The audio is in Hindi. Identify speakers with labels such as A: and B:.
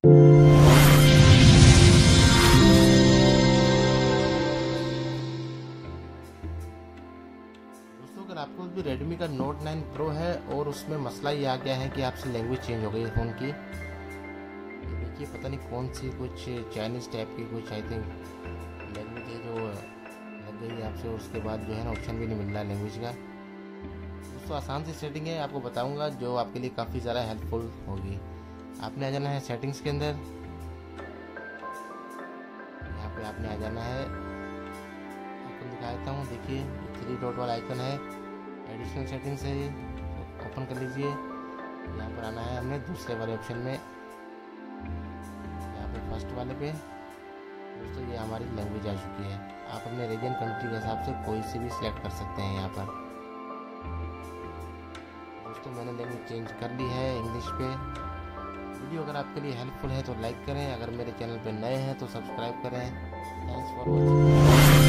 A: दोस्तों अगर आपको भी Redmi का Note 9 Pro है और उसमें मसला ये आ गया है कि आपसे लैंग्वेज चेंज हो गई है फ़ोन की। देखिए पता नहीं कौन सी कुछ चाइनीज़ टाइप की कुछ आई थिंक लैंग्वेज है जो लग गई है आपसे। उसके बाद जो है ना ऑप्शन भी नहीं मिल रहा है लैंग्वेज का। दोस्तों आसान सी सेटिंग है, आपको बताऊंगा जो आपके लिए काफ़ी ज़्यादा हेल्पफुल होगी। आपने आ जाना है सेटिंग्स के अंदर। यहाँ पे आपने आ जाना है, आइकन दिखा देता हूँ, देखिए 3 डॉट वाला आइकन है, एडिशनल सेटिंग्स है, ये ओपन कर लीजिए। यहाँ पर आना है हमने दूसरे वाले ऑप्शन में, यहाँ पे फर्स्ट वाले पे। दोस्तों ये हमारी लैंग्वेज आ चुकी है। आप अपने रीजन कंट्री के हिसाब से कोई सी भी सिलेक्ट कर सकते हैं यहाँ पर। दोस्तों मैंने लैंग्वेज चेंज कर ली है इंग्लिश पे। वीडियो अगर आपके लिए हेल्पफुल है तो लाइक करें, अगर मेरे चैनल पे नए हैं तो सब्सक्राइब करें। Thanks for watching.